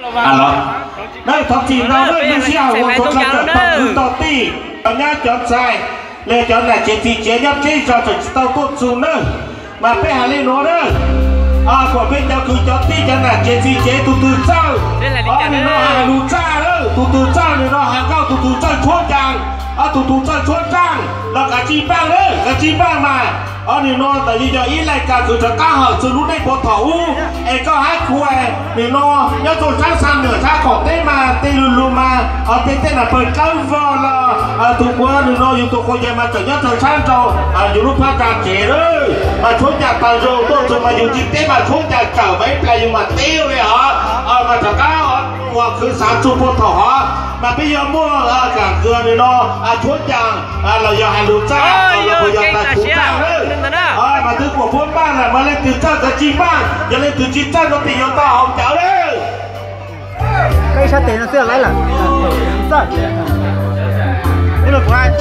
Alo. Đây thằng chị nào đây mình sẽ một số các trận tàu tàu ti, ở nhà chọn sai, lên chọn là chế nhập chế cho tàu tốt xuống nữa, mà phải hà lên nó nữa. Của bên nhau cứ chọn ti cho là chế từ từ sao, nên nó hà lù cha nữa, từ sao nên nó hà cao từ sao chuột chàng, từ sao chuột chàng, là cả chi bang mà. Nên nó tại vì giờ ít lại cả cứ cho cá hở sự lúc này bộ thấu em có hai khuê nên nó nhớ tôi sáng sang nửa sáng còn thế mà tê luôn mà tê là phần cao vò là tụi qua nên nó dùng tụi con nhà mà trở nhớ thời sáng rồi dùng lúc phát trà trẻ đấy mà xuống nhà tàu rồi tôi mà dùng chi tế mà xuống nhà trở mấy là dùng mà tiêu đấy hả mà trở cá họ hoặc cứ sáng xuống bộ thấu họ mà bây giờ mua cả cửa này nó xuống nhà là giờ hàng lụt ra bây giờ là xuống ra đấy mà thứ của bốn ba là mà lên từ cha từ chi ba giờ lên từ chi cha nó thì nó to hồng chảo đấy cây sát tiền nó sẽ lấy là sao đây là của ai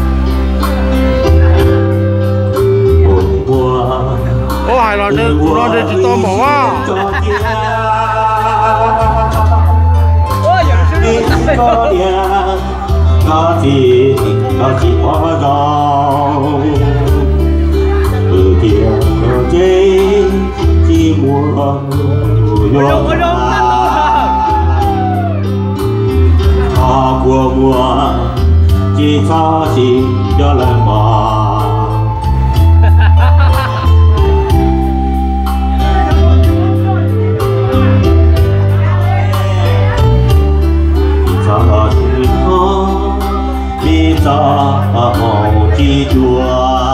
ô hai nó để chỉ tôm bỏ á có gì quá giàu từ kia chế chỉ mua họ của mùa chỉ cho gì cho lần mà cho gì nó đi cho chỉ chùa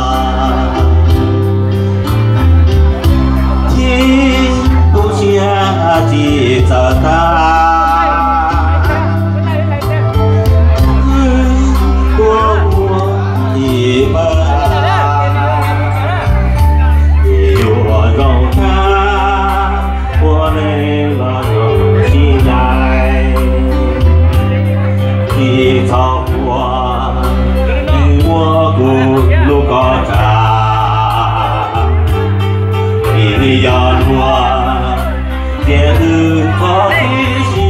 chỉ cho ta của mùa đi bờ của dòng ta của nên là dòng chi dài chỉ cho mùa đi mùa của lúc có trà đi giờ mùa để từ có thể chỉ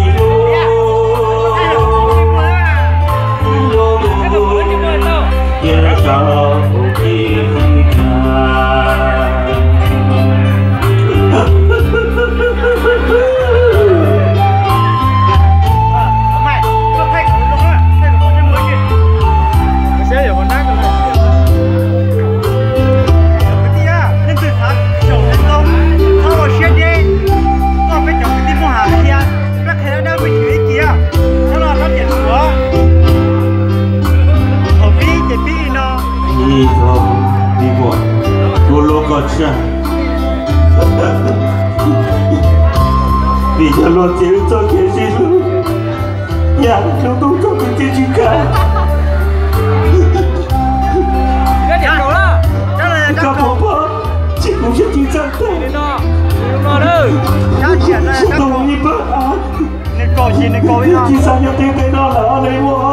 để cho kỳ vì cho luôn chịu cho kia xin luôn nhà chúng tôi không được chịu chịu cả các bố chị cũng sẽ chịu chân thế tôi nghĩ bớt chị sao nhau tiếng cái đó là ở đây quá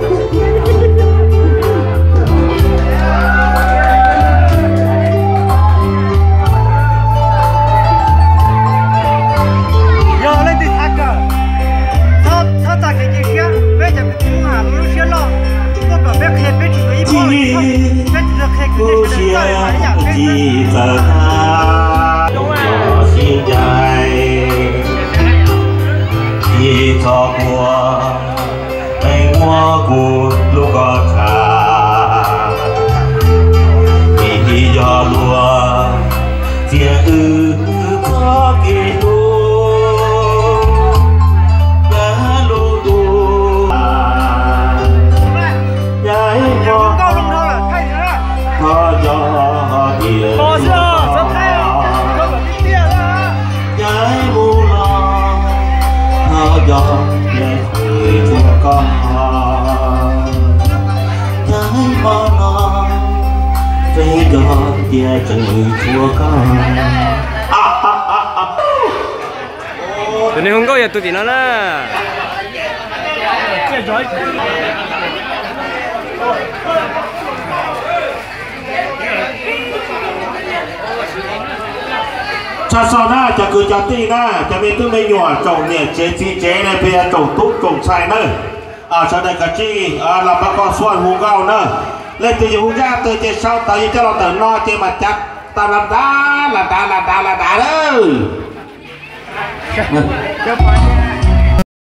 chỉ giờ ta có xin dài chỉ cho qua anh mua của lúc có trà thì do lúa chia ư có kỳ lúa cá lúa lúa giải hoa có gió biển trái mù lo thơ gió để người chúa con trái mò lo về gió để người chúa con tụi này không có gì tụi nó nè cha sau đóจะคือจะตีนะจะมีตัวไม่หย่อจงเนี่ยเจจีเจเนี่ยเพียจงตุ๊กจงใส่เนอะชาวเด็กกะจีเราประกอบส่วนหูเก่าเนอะเล่นตัวอยู่หูยาตัวเจเศร้าตัวยี่เจ้าเราตื่นนอเจมาจัดตาละดาเลยเจ้าปาน